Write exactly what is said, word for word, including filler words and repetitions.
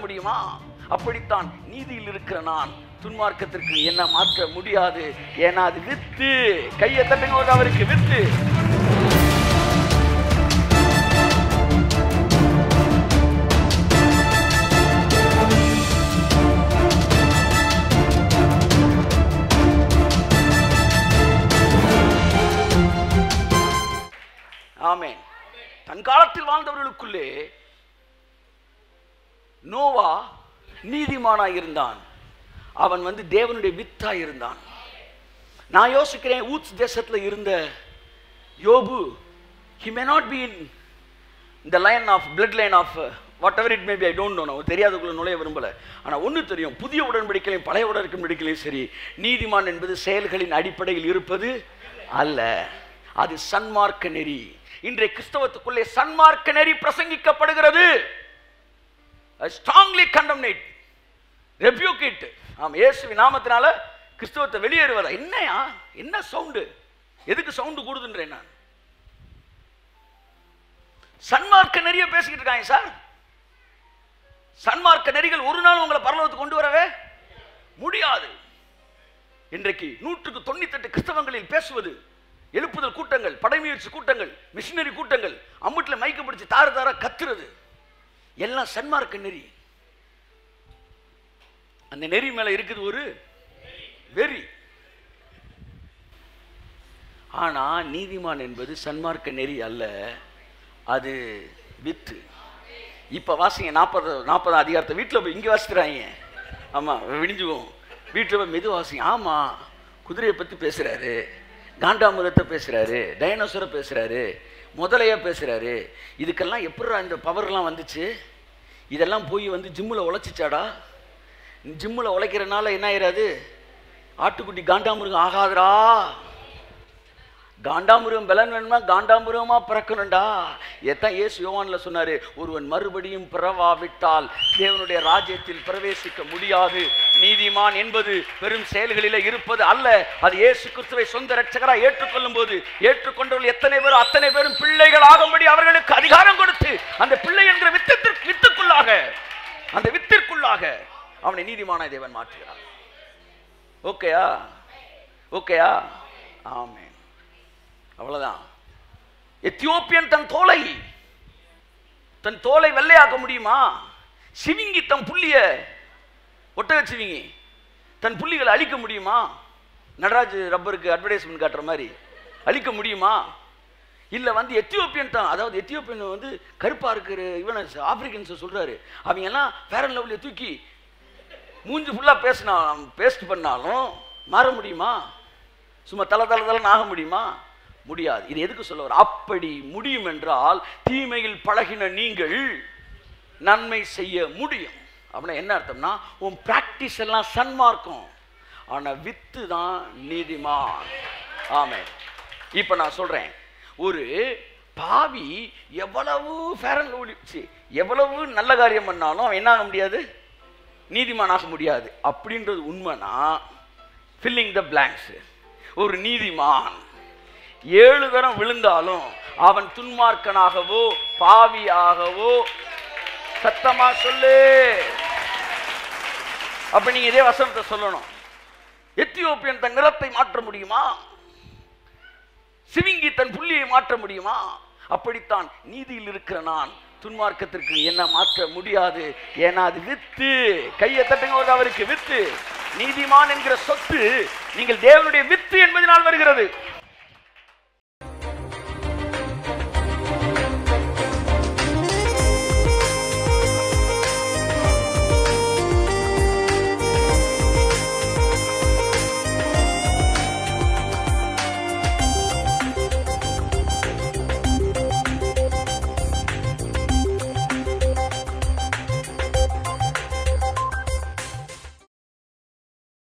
முடியுமா? அப்படித்தான் நீதியில் இருக்கிற நான் துன்மார்க்கத்திற்கு என்ன மாற்ற முடியாது. ஏன்னா அது வித்து. கையை தட்டுங்க, அவருக்கு வித்து. ஆமென். தன் காலத்தில் வாழ்ந்தவர்களுக்குள்ளே நோவா நீதிமானாய் இருந்தான். அவன் வந்து தேவனுடைய வித்தாய் இருந்தான். நான் யோசிக்கிறேன், ஊத்ஸ் தேசத்தில் இருந்த யோபு, he may not be in the line of blood line of whatever it may be, I don't know. நான் தெரியாதக்குள்ள நுழைய விரும்பல. ஆனால் ஒன்று தெரியும், புதிய உடன்படிக்கையிலும் பழைய உடன்படிக்கையிலும் சரி, நீதிமான் என்பது செயல்களின் அடிப்படையில் இருப்பது அல்ல, அது சன்மார்க்க நெறி. இன்றைய கிறிஸ்தவத்துக்குள்ளே சன்மார்க்க நெறி பிரசங்கிக்கப்படுகிறது. I strongly condemn it, rebuke it. ஆம், இயேசுவின் நாமத்தினால கிறிஸ்தவத்தை வெளியேறுவதா? என்னையா என்ன சவுண்டு? எதுக்கு சவுண்டு கூடுதுன்றேன் நான். சன்மார்க்க நெறிய பேசிக்கிட்டு இருக்காங்க சார். சன்மார்க்க நெறிகள் ஒரு நாள் உங்களை பரலோகத்துக்கு கொண்டு வரவே முடியாது. இன்றைக்கு நூற்றுக்கு தொண்ணூத்தி எட்டு கிறிஸ்தவங்களில் பேசுவது எழுப்புதல் கூட்டங்கள், படைமுயற்சி கூட்டங்கள், மிஷினரி கூட்டங்கள், அம்முட்டில் மைக்க பிடிச்சி தார தார கத்துறது எல்லாம் சன்மார்க்க நெறி. அந்த நெறி மேல இருக்குது ஒரு வெறி. ஆனா நீதிமான் என்பது சன்மார்க்க நெறி அல்ல, அது வித்து. இப்ப வாசிங்க நாற்பது நாற்பதாம் அதிகாரத்தை வீட்டில் போய் இங்கே வாசிக்கிறாங்க. ஆமா, விடிஞ்சுவோம். வீட்டில் போய் மெது வாசிங்க. ஆமா, குதிரையை பத்தி பேசுறாரு, காண்டாமிருகத்தை பேசுறாரு, டைனோசரை பேசுறாரு, முதலைய பேசுறாரு. இதுக்கெல்லாம் எப்படி இந்த பவர்லாம் வந்துச்சு? இதெல்லாம் போய் வந்து ஜிம்மில் உழைச்சிச்சாடா? ஜிம்மில் உழைக்கிறனால என்ன ஆயிராது? ஆட்டுக்குட்டி காண்டாமிருகம் ஆகாதுரா. காண்டாமிருகம் பலன் வேணுமா? காண்டாமிருகமா பிறக்கணும்டா. எத்தான் இயேசு யோவான்ல சொன்னாரு, ஒருவன் மறுபடியும் பிறவாவிட்டால் தேவனுடைய ராஜ்யத்தில் பிரவேசிக்க முடியாது. நீதிமான் என்பது பெரும் செயல்களிலே இருப்பது அல்ல, அது இயேசு கிறிஸ்துவை சொந்த இரட்சகராய் ஏற்றுக்கொள்ளும் போது ஏற்றுக்கொண்டவர்கள் எத்தனை பேரும் அத்தனை பேரும் பிள்ளைகள் ஆகும்படி அவர்களுக்கு அதிகாரம் கொடுத்து அந்த பிள்ளை என்கிற வித்திற்கு வித்துக்குள்ளாக அந்த வித்திற்குள்ளாக அவனை நீதிமானாய் தேவன் மாற்றுகிறார். ஓகேயா? ஓகேயா? ஆமென். அவ்வளவுதான். எத்தியோப்பியன் தன் தோலை தன் தோலை வெள்ளையாக்க முடியுமா? சிவிங்கி தன் புள்ளிய ஒட்டக சிவிங்கி தன் புள்ளிகளை அழிக்க முடியுமா? நடராஜ் ரப்பருக்கு அட்வர்டைஸ்மெண்ட் காட்டுற மாதிரி அழிக்க முடியுமா? இல்லை வந்து எத்தியோப்பியன் தான், அதாவது எத்தியோப்பியன் வந்து கருப்பா இருக்கிற இவன் ஆப்பிரிக்கன்ஸ் சொல்றாரு, அவங்க எல்லாம் ஃபேர் அண்ட் லவ்லியை தூக்கி மூஞ்சி ஃபுல்லாக பேசினா பேஸ்ட் பண்ணாலும் மாற முடியுமா? சும்மா தலை தலை தலைன்னு ஆக முடியுமா? முடியாது. இது எதுக்கு சொல்ல வர? அப்படி முடியும் என்றால் தீமையில் பழகின நீங்கள் நன்மை செய்ய முடியும். அப்படின்னா என்ன அர்த்தம்னா, உன் பிராக்டிஸ் எல்லாம் சன்மார்க்கம், ஆனா வித்து தான் நீதிமான். ஆமென். இப்ப நான் சொல்றேன், ஒரு பாவி எவ்வளவு ஃபேர் அண்ட் லவ்லி எவ்வளவு நல்ல காரியம் பண்ணாலும் அவன் என்ன ஆக முடியாது? நீதிமானாக முடியாது. அப்படின்றது உண்மைனா ஃபில்லிங் த பிளாங்க்ஸ். ஒரு நீதிமான் ஏழு தரம் விழுந்தாலும் அவன் துன்மார்க்கனாகவோ பாவியாகவோ, சத்தமா சொல்லு. அப்ப நீங்க இதே வசனத்தை சொல்லணும். எத்தியோப்பியன் தன் நிறத்தை மாற்ற முடியுமா? சிவிங்கி தன் புள்ளியை மாற்ற முடியுமா? அப்படித்தான் நீதியில் இருக்கிற நான் துன்மார்க்கத்திற்கு என்ன மாற்ற முடியாது. ஏன்னா அது வித்து. கையை தட்டுங்க, அவருக்கு வித்து. நீதிமான் என்கிற சொத்து நீங்கள் தேவனுடைய வித்து என்பதனால் வருகிறது.